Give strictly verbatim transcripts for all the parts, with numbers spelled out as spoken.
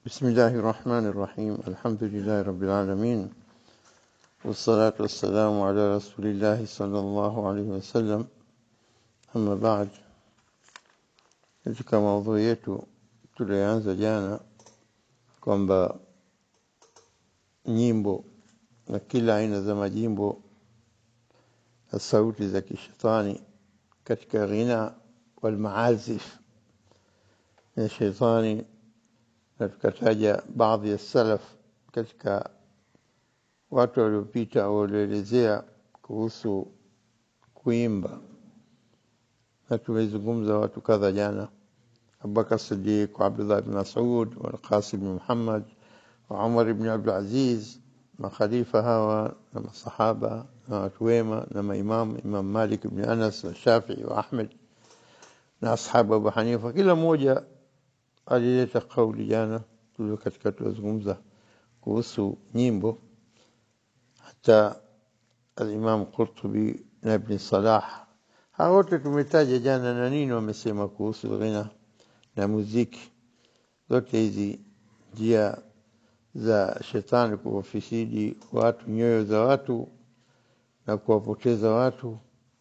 بسم الله الرحمن الرحيم الحمد لله رب العالمين والصلاة والسلام على رسول الله صلى الله عليه وسلم أما بعد. katika maudhui yetu tulianza jana kwamba nyimbo na kila aina za majimbo na sauti za kishetani katika ghina wal maazif ya shetani, na tukataja baadhi ya salaf katika watu waliopita walioelezea kuhusu kuimba, na tumezungumza watu kadha jana: Abubakar Siddiq, Abdullah ibn Mas'ud, Al-Qasim ibn Muhammad, Umar ibn Abdul Aziz, makhalifa hawa na masahaba na watu wema na maimamu, Imam Malik ibn Anas wa Shafi'i wa Ahmed na ashabu Abu Hanifa. Kila mmoja alileta kauli jana tulio katika tuzungumza kuhusu nyimbo. Hata al-Imam Qurtubi na Ibn Salah, hao wote tumetaja jana na nini wamesema kuhusu ghina na muziki. Zote hizi njia za shetani kuwafisidi watu, nyoyo za watu na kuwapoteza watu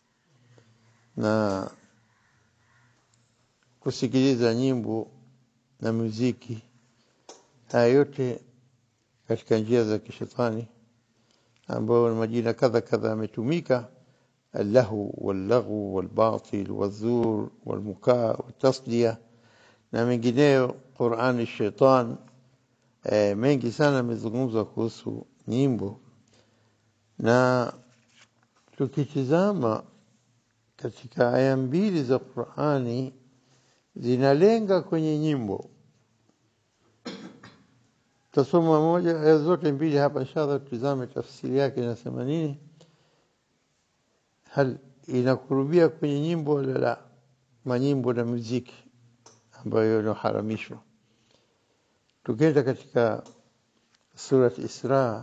na kusikiliza nyimbo na muziki. Haya yote katika njia za kishetani ambao majina kadha kadha yametumika: allahu wallahu walbatil wazur walmukaa watasdiya na mengineyo. Qur'ani shaitan e, mengi sana yamezungumzwa kuhusu nyimbo, na tukitizama katika aya mbili za Qur'ani zinalenga kwenye nyimbo. Tasoma moja aya zote mbili hapa inshallah, tutazame tafsiri yake inasema nini. Hal inakurubia kwenye nyimbo wala la? Manyimbo na muziki ambayo yanaharamishwa. Tukienda katika sura Isra,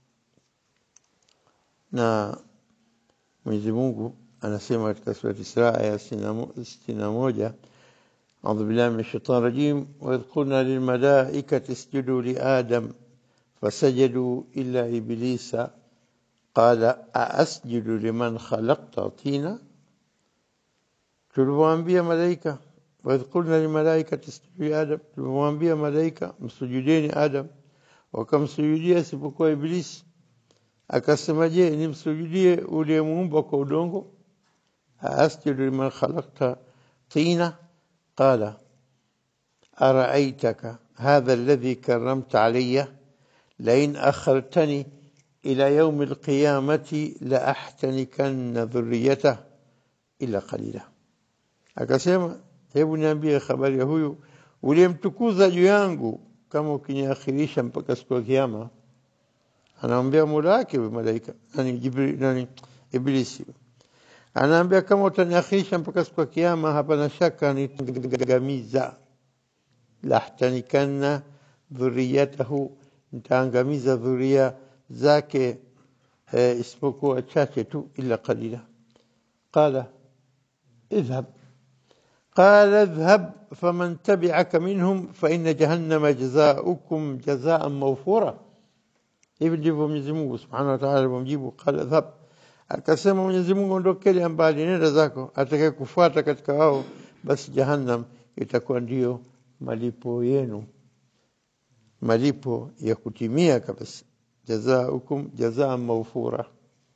na Mwenyezi Mungu anasema katika sura Isra aya sitini na moja: أعوذ بالله من الشيطان الرجيم وإذ قلنا للملائكة اسجدوا لآدم فسجدوا إلا إبليس قال أأسجد لمن خلقت طينا. tuliwaambia malaika, وإذ قلنا للملائكة اسجدوا لآدم, tuliwaambia malaika msujudeni Adam, wakamsujudia isipokuwa Iblis. Akasema, je, nimsujudie uliyemuumba kwa udongo? أأسجد لمن خلقت طينا قال أرأيتك هذا الذي كرمت علي لئن أخرتني إلى يوم القيامة لأحتنكن ذريته إلا قليلا. akasema, hebu niambie habari ya huyu uliyemtukuza juu yangu, kama ukiniakhirisha mpaka siku ya kiyama. Anaambia Mola wake malaika, nani Jibril, nani Iblisi, anaambia kama utaniakhirisha mpaka siku ya kiyama, hapana shaka nitangamiza. Lahtanikanna dhurriyatahu, nitaangamiza dhuria zake eh, isipokuwa chache tu, illa qalila. Qala idhhab qala idhhab faman tabi'aka minhum fa inna jahannama jazaa'ukum jazaa'an mawfura. Hivi ndivyo Mwenyezi Mungu Subhanahu wa Ta'ala alimjibu. Qala idhhab, akasema Mwenyezi Mungu, ondokeni mbali, nenda zako, atakaye kufuata katika wao basi jahannam itakuwa ndio malipo yenu, malipo ya kutimia kabisa. Jazaa'ukum jazaa'an mawfura.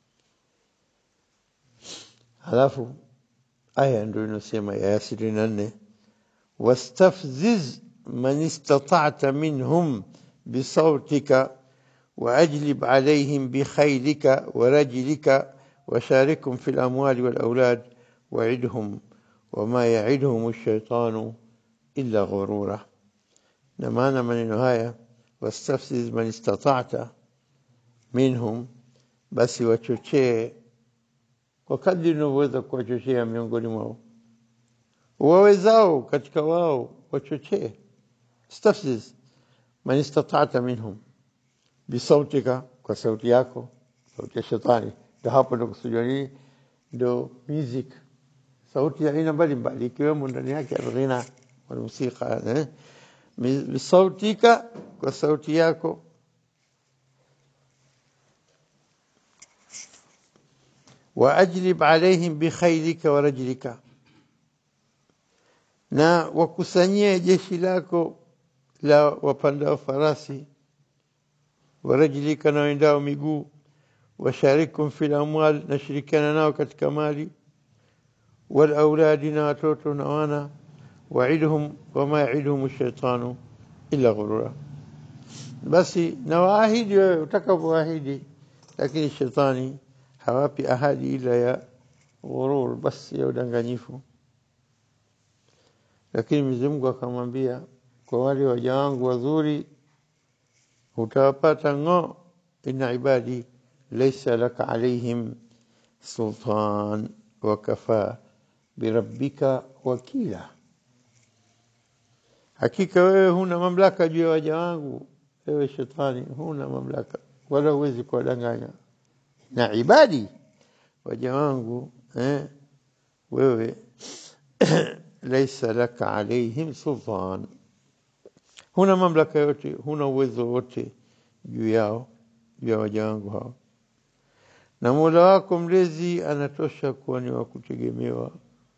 Halafu aya ndio inasema ya ishirini na nne: wastafziz man istata'ta minhum bisawtika وأجلب عليهم بخيلك ورجلك وشاركهم في الأموال والأولاد وعدهم وما يعدهم الشيطان إلا غرورا. نمانا من النهاية واستفزز من استطعت منهم, basi wachochee kwa kadri unavyoweza kuwachochea miongoni mwao, wawezao katika wao wachochee. Stafziz man istata'ta minhum bisautika, kwa sauti yako, sauti ya shetani. Ndio hapo ndo kusudia nini? Ndio music, sauti ya aina mbalimbali ikiwemo ndani yake al-ghina wal musika, eh bisautika, kwa sauti yako, wa ajlib alaihim bikhaylika wa rajlika, na wakusanyie jeshi lako la wapandao farasi, wa rajlika, na wendao miguu, washarikum fil amwal, na shirikiana nao katika mali, wal auladi, na watoto na wana, wa'idhum wama ya'iduhum ash-shaytanu illa ghurura. Basi na waahidi wewe utakavyoahidi, lakini shetani hawapi ahadi ila ya ghurur, basi ya udanganyifu. Lakini Mwenyezi Mungu akamwambia, kwa wale waja wangu wazuri utawapata ngo, inna ibadi laysa laka alaihim sultan wa kafa birabbika wakila. Hakika wewe huna mamlaka juu ya waja wangu, ewe shetani, huna mamlaka wala huwezi kuwadanganya. Na ibadi, waja wangu, eh, wewe laysa laka alaihim sultan, huna mamlaka yote, huna uwezo wote juu yao, juu ya waja wangu hao. Na Mola wako mlezi anatosha kuwa ni wa kutegemewa,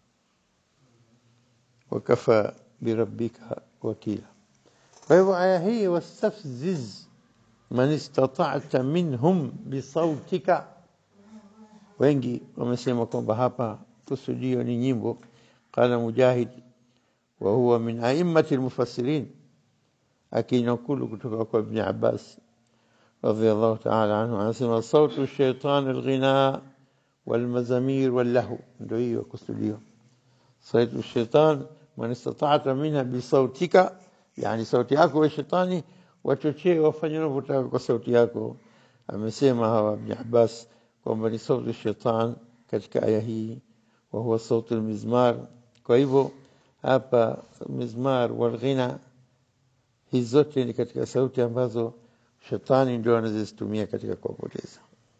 wakafa birabbika wakila. Kwa hivyo aya hii, wastafziz man istata'ta minhum bisautika, wengi wamesema kwamba hapa kusudio ni nyimbo. Qala Mujahid wa huwa min a'immati al-mufassirin, akinakulu kutoka kwa Ibn Abbas radhiyallahu ta'ala anhu, anasema sautu shaytan al-ghina wal mazamir wal lahu, ndio hiyo kusudio. Sautu shaytan man istata'ta minha bisautika, yani sauti yako wa shetani wachochee wafanye wanavyotaka kwa sauti yako. Amesema hawa Ibn Abbas kwamba ni sauti shaytan katika aya hii, wa huwa sauti al-mizmar. Kwa hivyo hapa mizmar wal ghina, hizo zote ni katika sauti ambazo shetani ndio anazitumia katika kuwapoteza.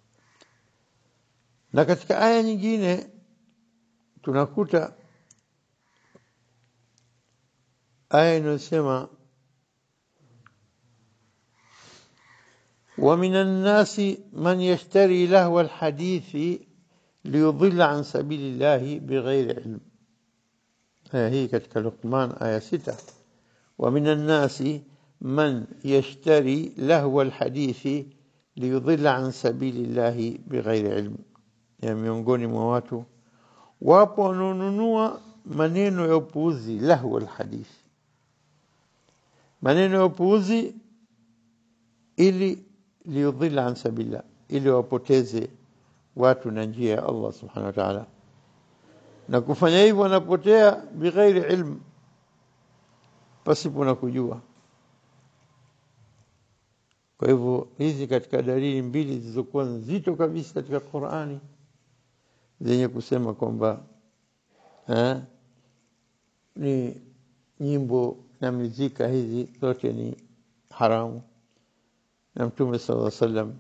Na katika aya nyingine tunakuta aya inayosema ومن الناس من يشتري لهو الحديث ليضل عن سبيل الله بغير علم. هي كتك لقمان آية ستة. ومن الناس من يشتري لهو الحديث ليضل عن سبيل الله بغير علم. يعني miongoni mwa watu wapo wanunua maneno ya upuuzi, lahwa alhadith, maneno ya upuuzi, ili liyudhilla an sabila, ili wapoteze watu na njia ya Allah subhanahu wa ta'ala. Na kufanya hivyo wanapotea bighairi ilm, pasipo na kujua. Kwa hivyo hizi katika dalili mbili zilizokuwa nzito kabisa katika Qur'ani, zenye kusema kwamba eh ni nyimbo na muziki hizi zote ni haramu. Na Mtume sallallahu alaihi wasallam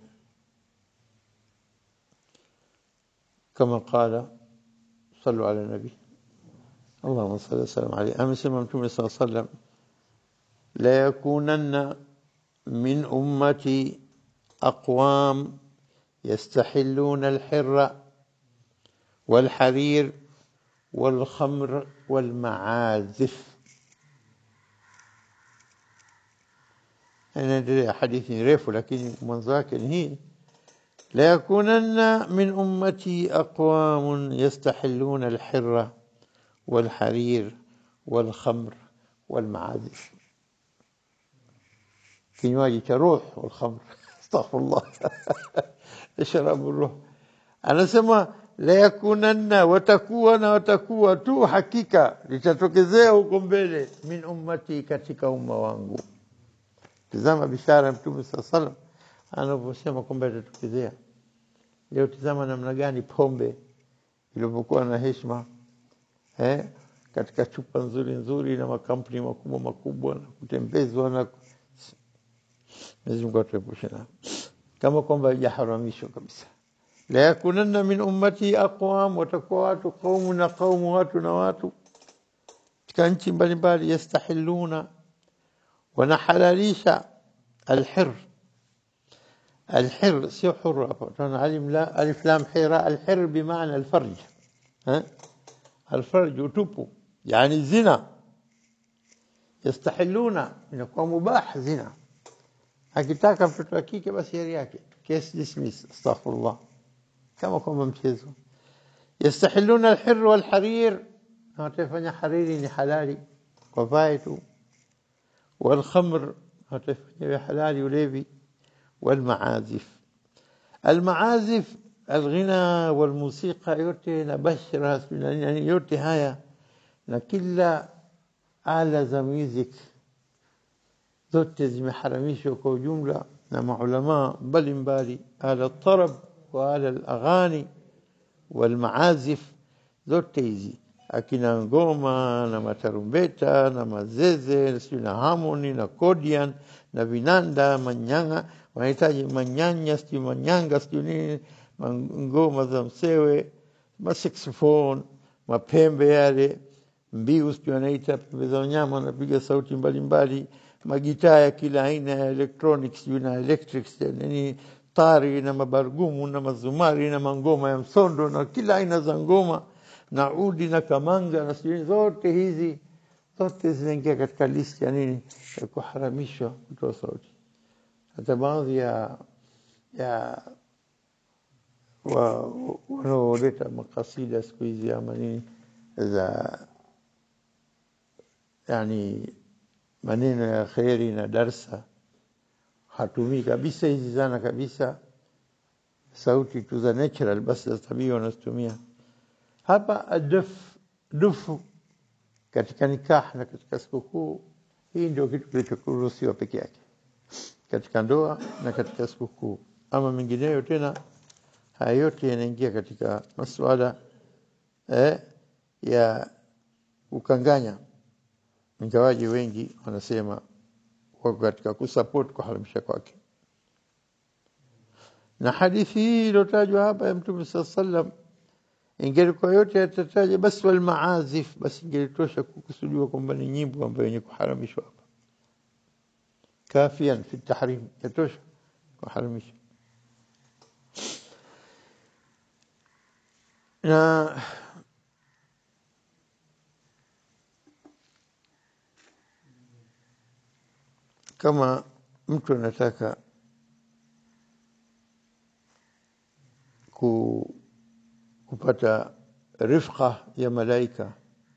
kama qala sallu ala nabi Allahumma salli wa sallim alayhi, amesema Mtume sallallahu alaihi wasallam, la yakunanna min ummati aqwam yastahilluna al-hirra wal-harir wal-khamr wal-ma'azif. Inaendelea hadithi refu, lakini mwanzo wake ni hii: la yakunanna min ummati aqwamun yastahilluna al-hirra wal-harir wal-khamr wal-ma'azif. kinywaji cha ruh wal-khamr, astaghfirullah, ishrabu ruh. Anasema la yakunanna, watakuwa na watakuwa tu, hakika litatokezea huko mbele, min ummati, katika umma wangu. Tazama bishara ya Mtume sallallahu alaihi wasallam anaposema kwamba itatokezea. Leo tazama namna gani pombe ilivyokuwa na heshima, eh, katika chupa nzuri nzuri na makampuni makubwa makubwa, na kutembezwa na Mwenyezi Mungu atuepushe na kama kwamba haijaharamishwa kabisa. La yakunanna min ummati aqwam, watakuwa watu, kaumu na kaumu, watu na watu katika nchi mbalimbali, yastahilluna, wanahalalisha alhir. Alhir sio huru hapo, tuna alim la alif lam hira. Alhir bimaana alfarj, ha alfarj utupu, yani zina. Yastahilluna, inakuwa mubah zina. Akitaka mtoto wa kike basi heri yake, case dismiss, astaghfirullah, kama kwamba mchezo. Yastahilluna alhir walharir, na watafanya hariri ni halali kwa vae tu. Walkhamr, watafanya halali ulevi. والمعازف. المعازف الغنى والموسيقى yote na bashra, yani yote haya na kila ala za music zote zimeharamishwa kwa ujumla na maulama mbalimbali. Ala tarab wa ala alaghani walmaazif, zote hizi akina ngoma na matarumbeta na mazeze na harmony na kodian na vinanda manyanga, wanahitaji manyanya, sio manyanga, sio nini, ngoma za msewe, masaxophone, mapembe yale, mbiu sio wanaita pembe za wanyama, wanapiga sauti mbalimbali, magitaa ya kila aina ya electronics, na electrics, nini, tari na mabargumu na mazumari na mangoma ya msondo na kila aina za ngoma na udi na kamanga na sio, zote hizi zote zinaingia katika listi ya nini, ya kuharamishwa kutoa sauti. Hata baadhi ya ya wanaoleta makasida siku hizi ama nini za yani maneno ya khairi na darsa, hatumii kabisa hizi zana kabisa, sauti tu za natural basi za tabia wanatumia. Hapa adaf dufu katika nikah na katika sikukuu, hii ndio kitu kilichokuruhusiwa peke yake katika ndoa na katika sikukuu. Ama mengineyo tena, haya yote yanaingia katika masuala eh, ya ukanganya, ingawaje wengi wanasema wako katika kusupport kuharamisha kwake. Na hadithi hii iliyotajwa hapa ya Mtume sallallahu alaihi wasallam, ingelikuwa yote yatataja basi wal maazif, basi ingelitosha kukusudiwa kwamba ni nyimbo ambayo yenye kuharamishwa hapa. Kafian fi tahrim, yatosha kuharamisha. Na kama mtu anataka ku kupata rifqa ya malaika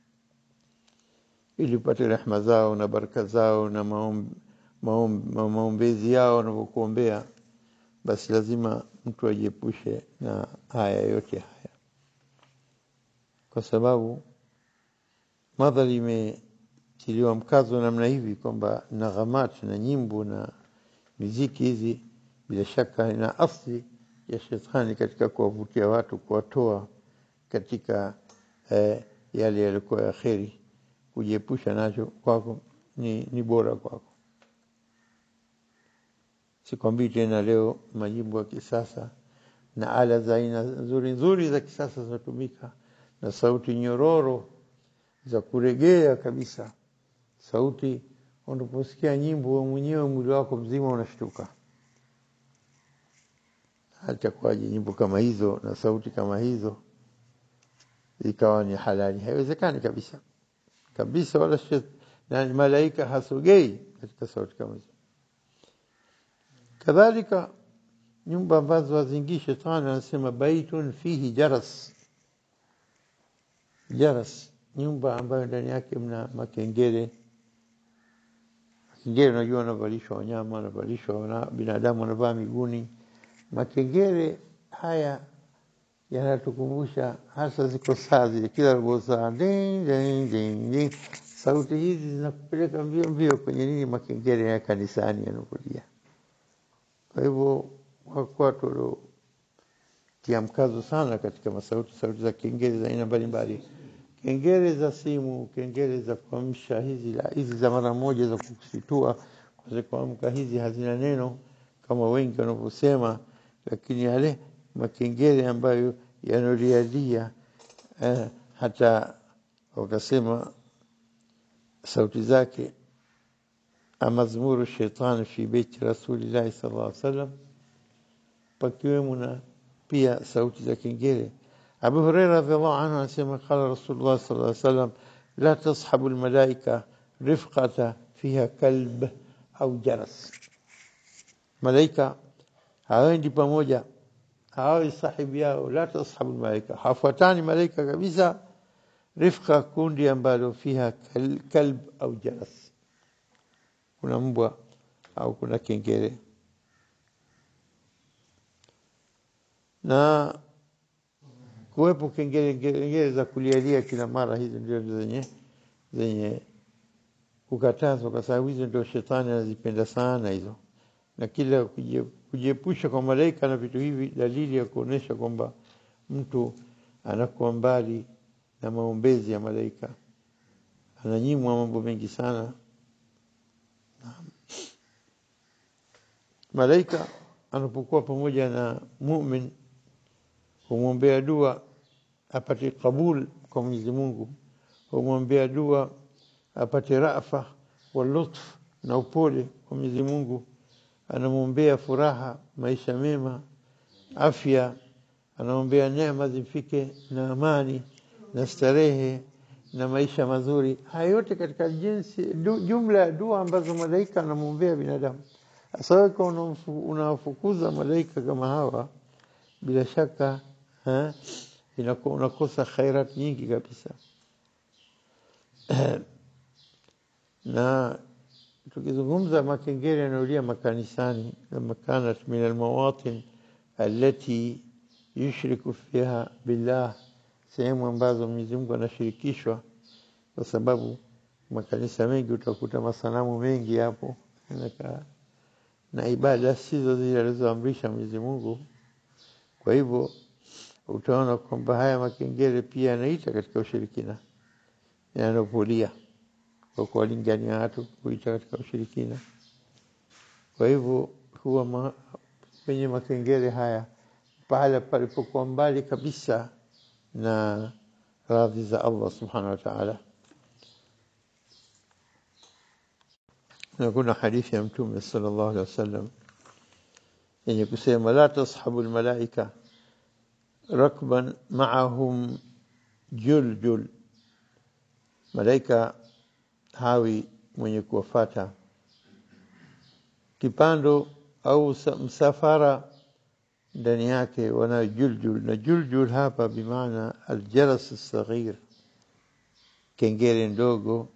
ili upate rehema zao na baraka zao na maombi maombezi yao na kuombea, basi lazima mtu ajiepushe na haya yote haya, kwa sababu madhali imetiliwa mkazo namna hivi kwamba naghamat na nyimbo na muziki hizi bila shaka ina asli ya shetani katika kuwavutia watu, kuwatoa katika eh, yale yalikuwa ya kheri. Kujiepusha nacho kwako ni, ni bora kwako. Sikwambii tena leo majimbo ya kisasa na ala za aina nzuri nzuri za kisasa zinatumika na sauti nyororo za kuregea kabisa. Sauti unaposikia nyimbo wewe mwenyewe mwili wako mzima unashtuka. Hata kwaje nyimbo kama hizo na sauti kama hizo ikawa ni halali? Haiwezekani kabisa kabisa, wala shet na malaika hasogei katika sauti kama hizo. Kadhalika nyumba ambazo haziingii shetani, anasema baitun fihi jaras. Jaras, nyumba ambayo ndani yake mna makengele. Makengele unajua wanavalishwa wanyama, wanavalishwa na binadamu, wanavaa miguuni. Makengele haya yanatukumbusha hasa ziko saa zile, kila robo saa ding ding ding ding. Sauti hizi zinakupeleka mbio mbio kwenye nini, makengele ya kanisani yanakulia. Kwa hivyo watu tia mkazo sana katika masauti, sauti za kengele za aina mbalimbali, kengele za simu, kengele za kuamsha, hizi la hizi za mara moja za kukusitua kwa kuamka, hizi hazina neno kama wengi wanavyosema, lakini yale makengele ambayo yanoriadia eh, hata wakasema sauti zake مزمور الشيطان في بيت رسول الله صلى الله عليه وسلم pakiwemo na pia sauti za kengele. Abu Hurairah radhiallahu anhu anasema qala Rasulullah sallallahu alaihi wasallam la tashabu almalaika rifqata fiha kalb au jaras, malaika hawaendi pamoja, hawawi sahibi yao. La tashabu almalaika, hafuatani malaika kabisa. Rifqa, kundi ambalo fiha kalb au jaras, kuna mbwa au kuna kengele. Na kuwepo kengele kengele za kulialia kila mara, hizo ndio zenye zenye kukatazwa, kwa sababu hizo ndio shetani anazipenda sana hizo. Na kila kujiepusha kwa malaika na vitu hivi, dalili ya kuonesha kwamba mtu anakuwa mbali na maombezi ya malaika, ananyimwa mambo mengi sana. Malaika anapokuwa pamoja na mu'min humwombea dua apate kabul kwa Mwenyezi Mungu, humwombea dua apate rafa wa lutf na upole kwa Mwenyezi Mungu, anamwombea furaha, maisha mema, afya, anaombea neema zifike na amani na starehe na maisha mazuri. Haya yote katika jinsi jumla ya dua ambazo malaika anamwombea binadamu. Sasa kwa unawafukuza malaika kama hawa, bila shaka ha inakuwa unakosa khairat nyingi kabisa. Na tukizungumza makengele yanayolia makanisani, kama kanat min almawatin allati yushriku fiha billah, sehemu ambazo Mwenyezi Mungu anashirikishwa, kwa sababu makanisa mengi utakuta masanamu mengi hapo na, na ibada sizo zile alizoamrisha Mwenyezi Mungu. Kwa hivyo utaona kwamba haya makengele pia yanaita katika ushirikina, yanapolia kwa kuwalingania watu kuita katika ushirikina. Kwa hivyo huwa ma, kwenye makengele haya pahala palipokuwa mbali kabisa na radhi za Allah subhanahu wa ta'ala. Na kuna hadithi ya Mtume sallallahu alaihi wasallam yenye kusema la tashabu almalaika rakban ma'ahum juljul, malaika hawi mwenye kuwafata kipando au msafara ndani yake wana juljul. Na juljul hapa bimaana aljaras alsaghir, kengele ndogo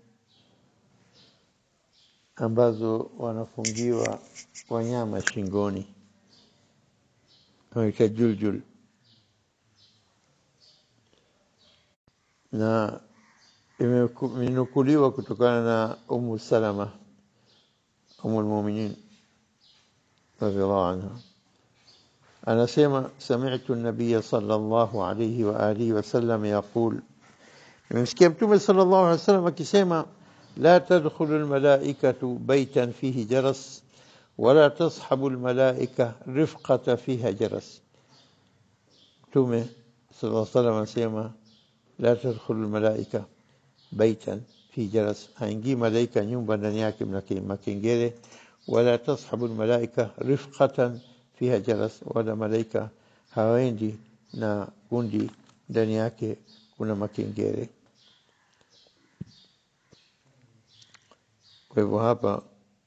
ambazo wanafungiwa wanyama shingoni, wanaita juljul. Na imenukuliwa kutokana na Ummu Salama Ummul Mu'minin radhiyallahu anha, anasema sami'tu an-nabiy sallallahu alayhi wa alihi wa sallam yaqul, nimesikia Mtume sallallahu alayhi wasallam akisema la tadkhulu al-malaikatu baytan fihi jaras wala tashabu al-malaika rifqata fiha jaras. Mtume sallallahu alayhi wasallam anasema la tadkhulu al-malaika baytan fi jaras, haingii malaika nyumba ndani yake mna makengele, wala tashabu almalaika rifqatan fiha jaras, wala malaika hawaendi na kundi ndani yake kuna makengele. Kwa hivyo hapa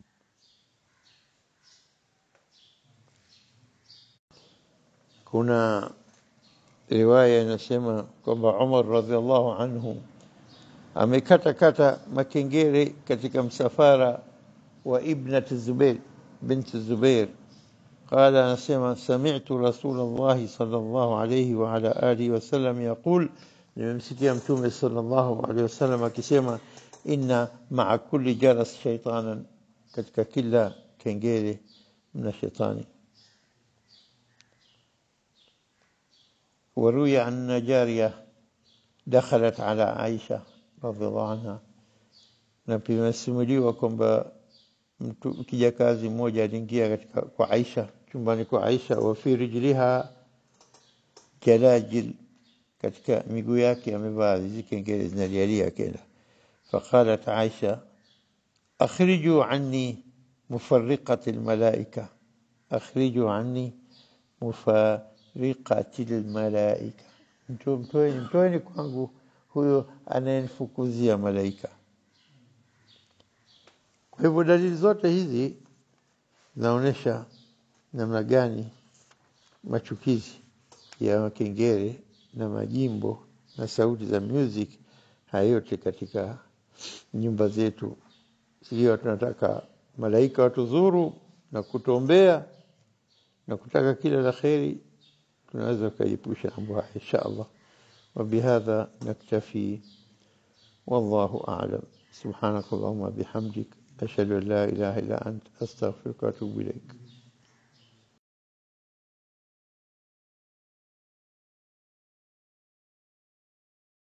kuna riwaya inasema kwamba Umar radhiallahu anhu amekata kata makengele katika msafara wa ibnat Zubair bint Zubair. Qala, anasema sami'tu Rasulullah sallallahu alayhi wa ala alihi wasallam yaqul, nimemsikia Mtume sallallahu alayhi wasallam akisema inna ma'a kulli jaras shaytanan, katika kila kengele mna shetani. وروي عن جارية دخلت على عائشة رضي الله عنها, na pia msimuliwa kwamba mtu kijakazi mmoja aliingia katika kwa Aisha, chumbani kwa Aisha, wa fi rijliha jalajil, katika miguu yake amevaa hizi kengele zinalialia kenda. Faqalat Aisha أخرجوا عني مفرقة الملائكة أخرجوا عني مفرقة الملائكة mtoeni mtoeni kwangu huyo anayenifukuzia malaika. Kwa hivyo dalili zote hizi zinaonyesha namna gani machukizi ya makengele na majimbo na sauti za music hayote katika nyumba zetu. Sio tunataka malaika watuzuru na kutuombea na kutaka kila la kheri, tunaweza kuepusha mambo haya insha Allah. وبهذا نكتفي والله أعلم. سبحانك اللهم وبحمدك أشهد أن لا إله إلا أنت أستغفرك وأتوب إليك.